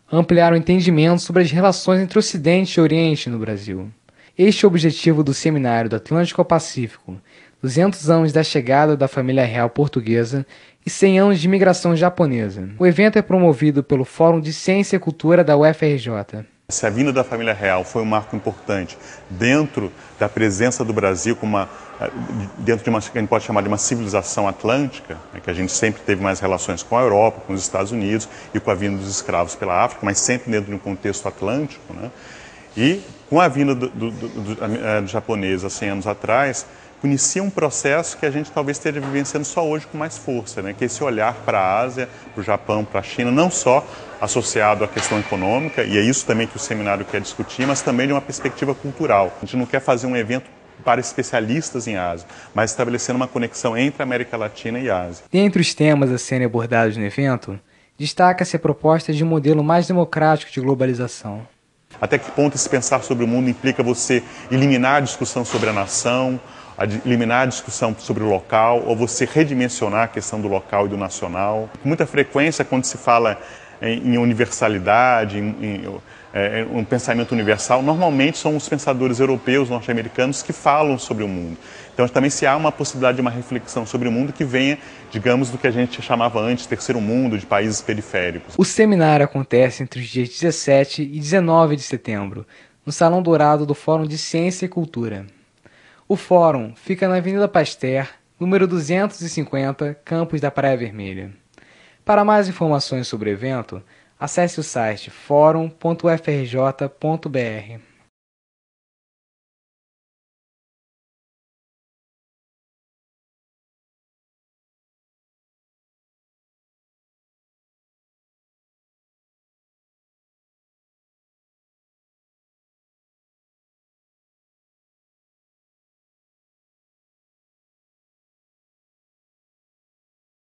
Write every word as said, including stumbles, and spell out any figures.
ampliar o entendimento sobre as relações entre Ocidente e Oriente no Brasil. Este é o objetivo do Seminário do Atlântico ao Pacífico, duzentos anos da chegada da família real portuguesa e cem anos de imigração japonesa. O evento é promovido pelo Fórum de Ciência e Cultura da U F R J. Se a vinda da família real foi um marco importante dentro da presença do Brasil, como uma, dentro de uma que a gente pode chamar de uma civilização atlântica, né, que a gente sempre teve mais relações com a Europa, com os Estados Unidos e com a vinda dos escravos pela África, mas sempre dentro de um contexto atlântico, né, e com a vinda do, do, do, do, do japonês há cem anos atrás, conhecia um processo que a gente talvez esteja vivenciando só hoje com mais força, né? Que é esse olhar para a Ásia, para o Japão, para a China, não só associado à questão econômica, e é isso também que o seminário quer discutir, mas também de uma perspectiva cultural. A gente não quer fazer um evento para especialistas em Ásia, mas estabelecendo uma conexão entre a América Latina e a Ásia. Dentre os temas a serem abordados no evento, destaca-se a proposta de um modelo mais democrático de globalização. Até que ponto esse pensar sobre o mundo implica você eliminar a discussão sobre a nação, a eliminar a discussão sobre o local, ou você redimensionar a questão do local e do nacional. Com muita frequência, quando se fala em, em universalidade, em, em, em um pensamento universal, normalmente são os pensadores europeus, norte-americanos, que falam sobre o mundo. Então também se há uma possibilidade de uma reflexão sobre o mundo que venha, digamos, do que a gente chamava antes terceiro mundo, de países periféricos. O seminário acontece entre os dias dezessete e dezenove de setembro, no Salão Dourado do Fórum de Ciência e Cultura. O fórum fica na Avenida Pasteur, número duzentos e cinquenta, Campos da Praia Vermelha. Para mais informações sobre o evento, acesse o site forum ponto u f r j ponto b r.